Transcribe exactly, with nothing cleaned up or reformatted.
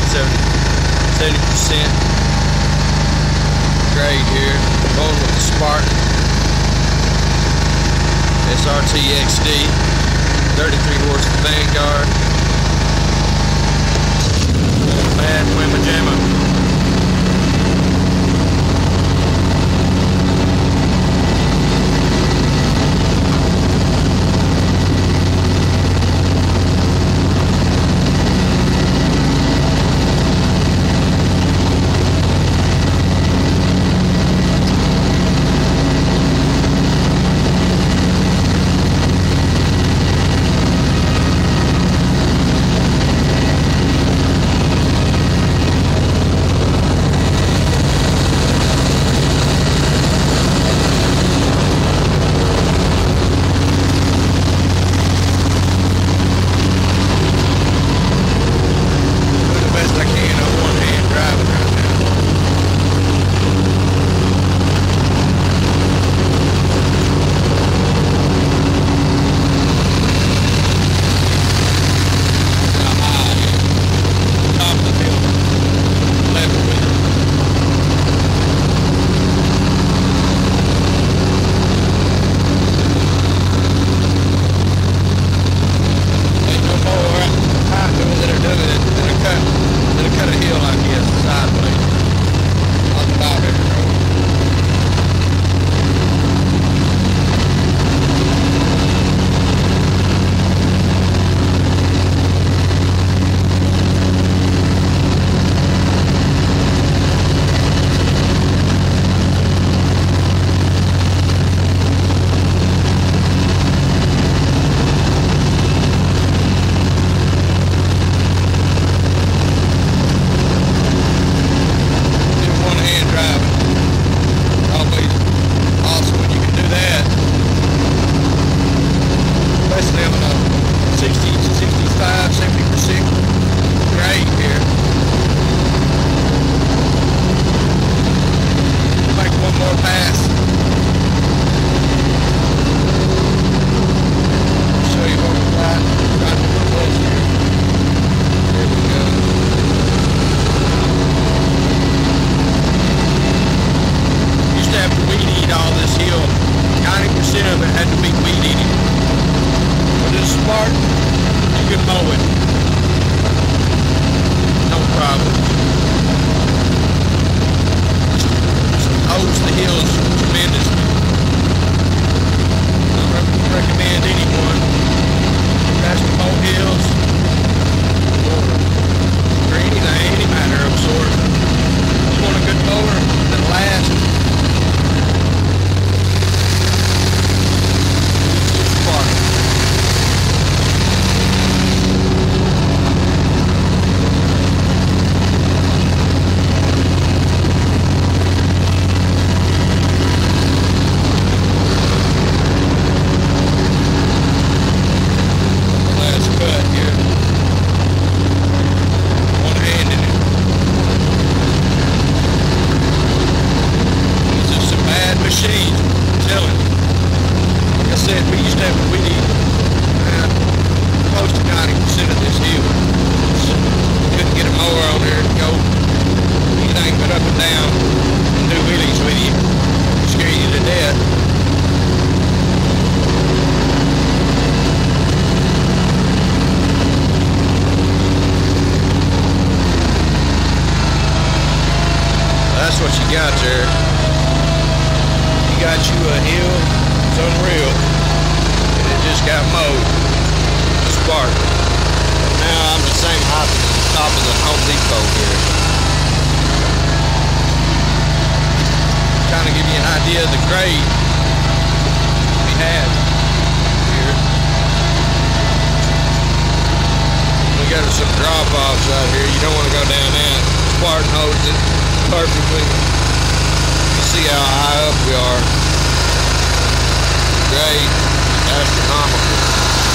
seventy percent grade here. Going with the Spartan S R T X D, thirty-three horse Vanguard. Bad Wimma Jamma. That's what you got there. You got you a hill, it's unreal, and it just got mowed. Spark. Now I'm the same height as the top of the Home Depot here. Kind of give you an idea of the grade we had here. We got some drop-offs out here. You don't want to go down that. Spartan holds it perfectly. You see how high up we are. Great, astronomical.